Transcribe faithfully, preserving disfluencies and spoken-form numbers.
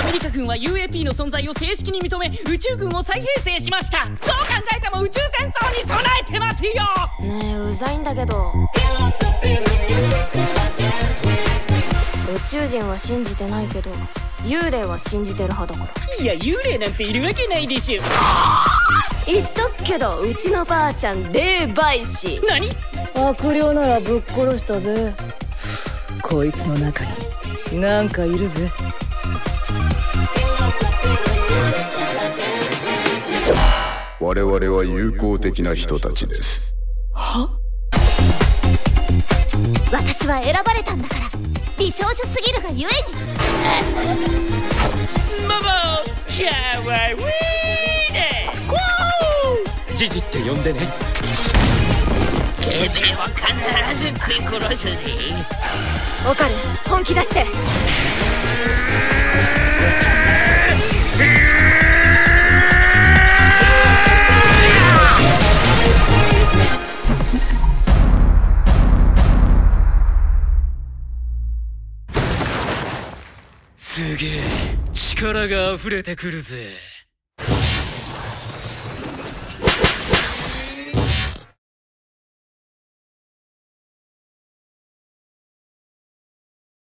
メリカ軍は ユーエーピー の存在を正式に認め宇宙軍を再編成しました。どう考えても宇宙戦争に備えてますよ。 ねえ、うざいんだけど。宇宙人は信じてないけど幽霊は信じてる派だから。 いや、幽霊なんているわけないでしょ。 言っとくけどうちのばあちゃん霊媒師。 何？ 悪霊ならぶっ殺したぜ。こいつの中になんかいるぜ。 我々は友好的な人たちです。 は？ 私は選ばれたんだから美少女すぎるがゆえに。 ママシャワーウィーネージジって呼んでね。 てめえは必ず食い殺すぜ。 オカル、本気出して。 すげえ力が溢れてくるぜ。